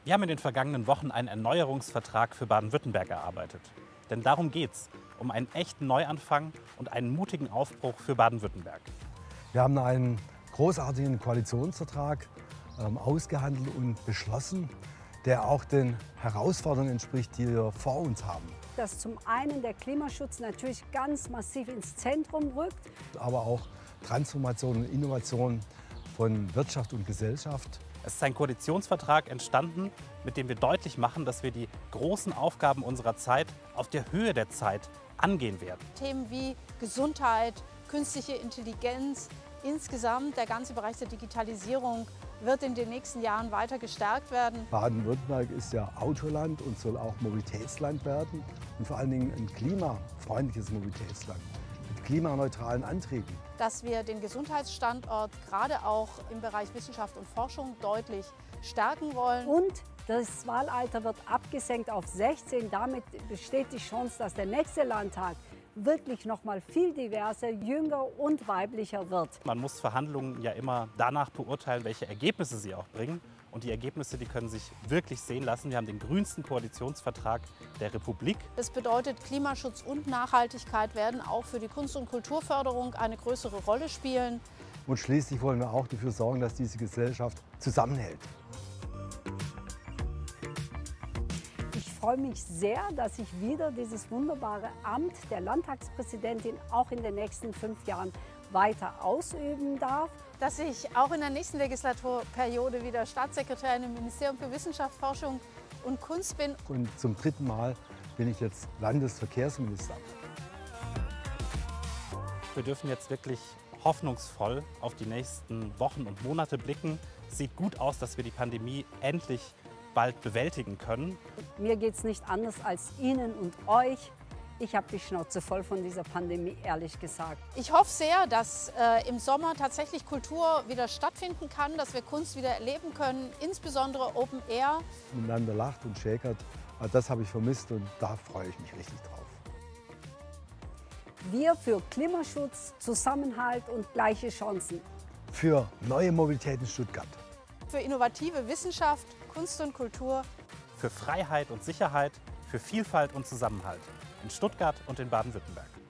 Wir haben in den vergangenen Wochen einen Erneuerungsvertrag für Baden-Württemberg erarbeitet. Denn darum geht's, um einen echten Neuanfang und einen mutigen Aufbruch für Baden-Württemberg. Wir haben einen großartigen Koalitionsvertrag ausgehandelt und beschlossen, der auch den Herausforderungen entspricht, die wir vor uns haben. Dass zum einen der Klimaschutz natürlich ganz massiv ins Zentrum rückt. Aber auch Transformation und Innovation von Wirtschaft und Gesellschaft. Es ist ein Koalitionsvertrag entstanden, mit dem wir deutlich machen, dass wir die großen Aufgaben unserer Zeit auf der Höhe der Zeit angehen werden. Themen wie Gesundheit, künstliche Intelligenz, insgesamt der ganze Bereich der Digitalisierung wird in den nächsten Jahren weiter gestärkt werden. Baden-Württemberg ist ja Autoland und soll auch Mobilitätsland werden und vor allen Dingen ein klimafreundliches Mobilitätsland mit klimaneutralen Antrieben. Dass wir den Gesundheitsstandort gerade auch im Bereich Wissenschaft und Forschung deutlich stärken wollen. Und das Wahlalter wird abgesenkt auf 16. Damit besteht die Chance, dass der nächste Landtag wirklich noch mal viel diverser, jünger und weiblicher wird. Man muss Verhandlungen ja immer danach beurteilen, welche Ergebnisse sie auch bringen. Und die Ergebnisse, die können sich wirklich sehen lassen. Wir haben den grünsten Koalitionsvertrag der Republik. Das bedeutet, Klimaschutz und Nachhaltigkeit werden auch für die Kunst- und Kulturförderung eine größere Rolle spielen. Und schließlich wollen wir auch dafür sorgen, dass diese Gesellschaft zusammenhält. Ich freue mich sehr, dass ich wieder dieses wunderbare Amt der Landtagspräsidentin auch in den nächsten 5 Jahren weiter ausüben darf. Dass ich auch in der nächsten Legislaturperiode wieder Staatssekretärin im Ministerium für Wissenschaft, Forschung und Kunst bin. Und zum 3. Mal bin ich jetzt Landesverkehrsminister. Wir dürfen jetzt wirklich hoffnungsvoll auf die nächsten Wochen und Monate blicken. Es sieht gut aus, dass wir die Pandemie endlich bald bewältigen können. Mir geht es nicht anders als Ihnen und euch. Ich habe die Schnauze voll von dieser Pandemie, ehrlich gesagt. Ich hoffe sehr, dass im Sommer tatsächlich Kultur wieder stattfinden kann, dass wir Kunst wieder erleben können, insbesondere Open Air. Miteinander lacht und schäkert, das habe ich vermisst und da freue ich mich richtig drauf. Wir für Klimaschutz, Zusammenhalt und gleiche Chancen. Für neue Mobilität in Stuttgart. Für innovative Wissenschaft, Kunst und Kultur. Für Freiheit und Sicherheit, für Vielfalt und Zusammenhalt. In Stuttgart und in Baden-Württemberg.